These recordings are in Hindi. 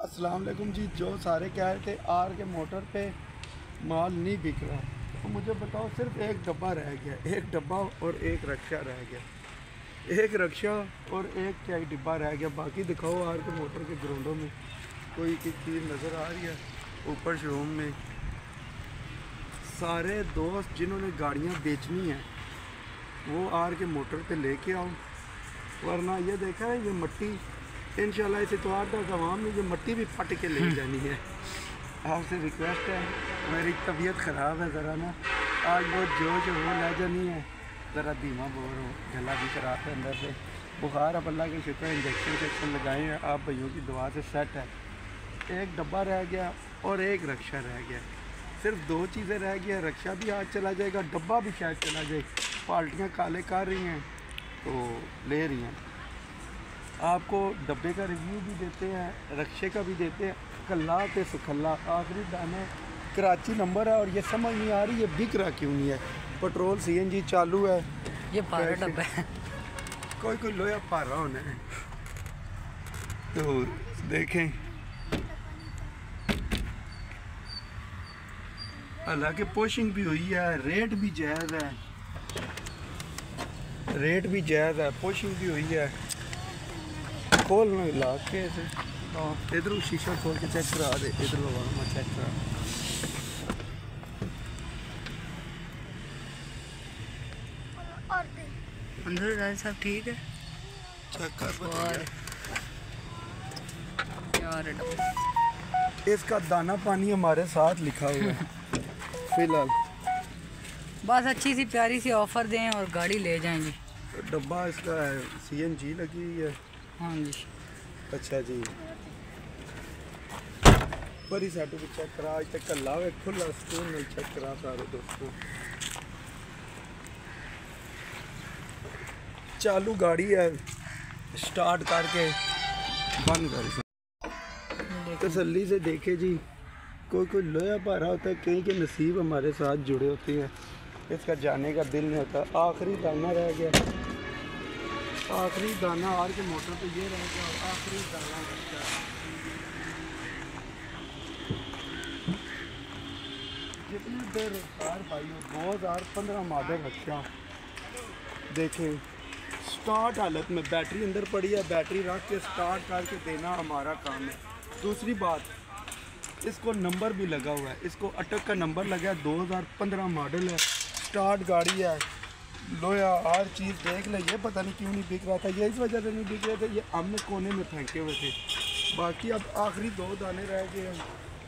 अस्सलाम वालेकुम जी। जो सारे कह रहे थे आर के मोटर पे माल नहीं बिक रहा, तो मुझे बताओ सिर्फ एक डब्बा रह गया, एक डब्बा और एक रक्षा रह गया, एक रक्षा और एक क्या डिब्बा रह गया। बाकी दिखाओ आर के मोटर के ग्राउंडों में कोई चीज़ नज़र आ रही है? ऊपर शोरूम में सारे दोस्त जिन्होंने गाड़ियाँ बेचनी हैं वो आर के मोटर पे लेके आओ, वरना ये देखा है ये मट्टी इंशाल्लाह इस इतवार तक आवाम ने ये मट्टी भी पट के ले जानी है। आपसे रिक्वेस्ट है, मेरी तबीयत ख़राब है ज़रा ना, आज बहुत जोश वो लहजा नहीं है, ज़रा धीमा बोल हो, गला भी ख़राब है अंदर से, बुखार अब अल्लाह के शुक्र इंजेक्शन लगाए हैं, आप भाइयों की दुआ से सेट है। एक डब्बा रह गया और एक रक्षा रह गया, सिर्फ दो चीज़ें रह गई। रक्षा भी आज चला जाएगा, डब्बा भी शायद चला जाए। पार्टियाँ काले कर रही हैं तो ले रही हैं। आपको डब्बे का रिव्यू भी देते हैं, रक्षे का भी देते हैं। कल्ला पे सुखल्ला आखिरी दाना कराची नंबर है, और ये समझ नहीं आ रही ये बिक रहा क्यों नहीं है। पेट्रोल CNG चालू है, ये 12 डब्बा है। कोई लोया पारा होना है तो देखें। हालांकि पोशिंग भी हुई है, रेट भी जायज़ है, रेट भी जायज़ है, पोशिंग भी हुई है। खोल ना ला के इधर शीशा खोल के चेक करा दे, इधर मैं चेक करा। अंदर सब ठीक है, चेक कर। इसका दाना पानी हमारे साथ लिखा हुआ है फिलहाल। बस अच्छी सी प्यारी सी ऑफर दें और गाड़ी ले जाएंगे। डब्बा इसका है, CNG लगी हुई है। हाँ जी, अच्छा जी, बड़ी साटू भी चेक करा, आज तक कल लावे खुला स्कूल में चेक करा सारे दोस्तों। चालू गाड़ी है, स्टार्ट करके बंद कर तसल्ली से देखे जी। कोई लोया भारा होता है, कहीं के नसीब हमारे साथ जुड़े होते हैं, इसका जाने का दिल नहीं होता। आखिरी दाना रह गया, आखिरी दाना आर के मोटर पे ये रह गया, आखिरी दाना बचा। जितनी देर रफ्तार भाइयों 2015 मॉडल रक्षा देखें, स्टार्ट हालत में बैटरी अंदर पड़ी है, बैटरी रख के स्टार्ट करके देना हमारा काम है। दूसरी बात, इसको नंबर भी लगा हुआ है, इसको अटक का नंबर लगा है, 2015 मॉडल है, स्टार्ट गाड़ी है। लोया हर चीज़ देख ले, ये पता नहीं क्यों नहीं बिक रहा था, ये इस वजह से नहीं बिक रहे थे, ये हमने कोने में फेंके हुए थे। बाकी अब आखिरी दो दाने रह गए हैं,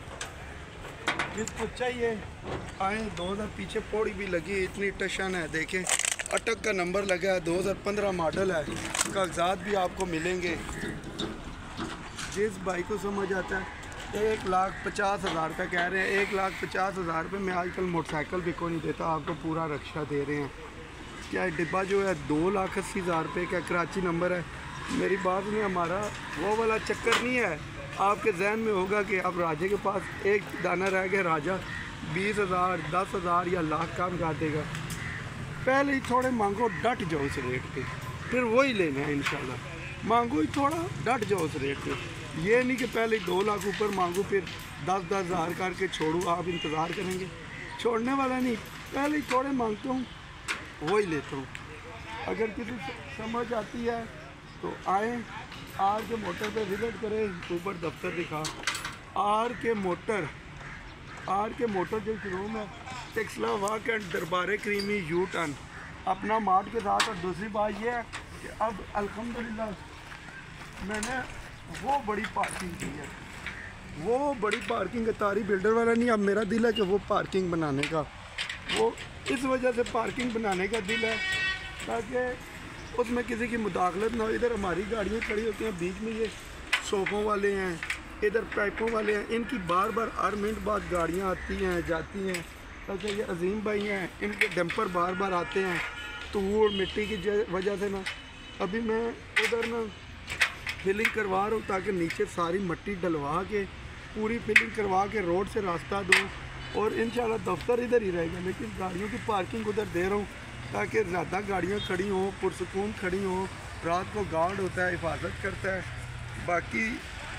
जिसको चाहिए आए। 2000 पीछे पौड़ी भी लगी, इतनी टशन है, देखें अटक का नंबर लगा है, 2015 मॉडल है, कागजात भी आपको मिलेंगे। जिस भाई को समझ आता है, 1,50,000 रुपये कह रहे हैं, 1,50,000 रुपये में आजकल मोटरसाइकिल भी को नहीं देता, आपको पूरा रक्षा दे रहे हैं। क्या डिब्बा जो है 2,80,000 रुपये का कराची नंबर है। मेरी बात नहीं, हमारा वो वाला चक्कर नहीं है। आपके जहन में होगा कि अब राजे के पास एक दाना रह गया, राजा 20,000 10,000 या लाख काम कर देगा। पहले ही थोड़े मांगो, डट जाओ उस रेट पे, फिर वही लेना है इंशाल्लाह। मांगो ही थोड़ा, डट जाओ उस रेट पे। ये नहीं कि पहले 2 लाख ऊपर मांगो फिर 10-10 हज़ार करके छोड़ो, आप इंतज़ार करेंगे, छोड़ने वाला नहीं। पहले ही थोड़े मांगता हूँ, वही लेता हूँ। अगर किसी समझ आती है तो आए, आर के मोटर पे विजिट करें, ऊपर दफ्तर दिखा। आर के मोटर जो शोरूम है, टेक्सला walk and Darbar Karimi U turn Apna mart के साथ। और दूसरी बात यह है कि अब अल्हम्दुलिल्लाह मैंने वो बड़ी पार्किंग की है, वो बड़ी पार्किंग अतारी बिल्डर वाला नहीं, अब मेरा दिल है कि वो पार्किंग बनाने का, वो इस वजह से पार्किंग बनाने का दिल है ताकि उसमें किसी की मुदाखलत ना हो। इधर हमारी गाड़ियाँ खड़ी होती हैं, बीच में ये सोफ़ों वाले हैं, इधर पाइपों वाले हैं, इनकी बार बार हर मिनट बाद गाड़ियाँ आती हैं जाती हैं। ताकि ये अजीम भाई हैं, इनके डंपर बार बार आते हैं धूल मिट्टी की वजह से ना। अभी मैं उधर ना फिलिंग करवा रहा हूँ ताकि नीचे सारी मिट्टी डलवा के पूरी फिलिंग करवा के रोड से रास्ता दूँ, और इंशाल्लाह दफ्तर इधर ही रहेगा, लेकिन गाड़ियों की पार्किंग उधर दे रहा हूँ ताकि ज़्यादा गाड़ियाँ खड़ी हों, पुरसकून खड़ी हों। रात को गार्ड होता है, हिफाजत करता है। बाकी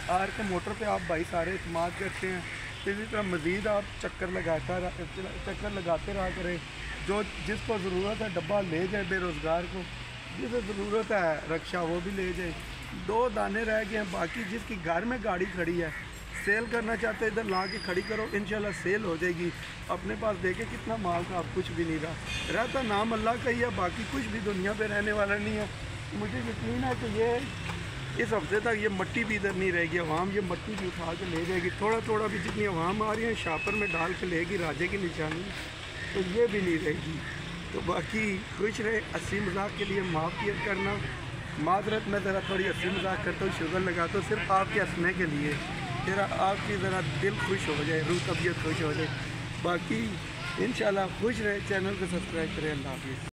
आर के मोटर पे आप भाई सारे इस्तेमाल करते हैं। इसी तरह मज़ीद आप चक्कर लगाते रहा करें। जो जिसको ज़रूरत है डब्बा ले जाए, बेरोज़गार को जिसे ज़रूरत है रक्षा वो भी ले जाए। 2 दाने रह गए हैं, बाकी जिसकी घर में गाड़ी खड़ी है सेल करना चाहते इधर ला के खड़ी करो, इंशाल्लाह सेल हो जाएगी। अपने पास देखे कितना माल का आप कुछ भी नहीं रहा रहता, नाम अल्लाह का ही है, बाकी कुछ भी दुनिया पे रहने वाला नहीं है। मुझे यकीन है कि ये इस हफ्ते तक ये मट्टी भी इधर नहीं रहेगी, अवाम ये मट्टी भी उठा के ले जाएगी। थोड़ा थोड़ा भी जितनी अवाम आ रही है शापर में डाल के लेगी राजे की निशानी, तो ये भी नहीं रहेगी। तो बाकी खुश रहे। हंसी मजाक के लिए माफ़ियत करना, माजरत में ज़रा थोड़ी हंसी मजाक करता हूँ, शुगर लगाता हूँ सिर्फ आपके हंसने के लिए, फिर आपकी ज़रा दिल खुश हो जाए, रूह तबीयत खुश हो जाए। बाकी इंशाल्लाह खुश रहे। चैनल को सब्सक्राइब करें। अल्लाह हाफिज़।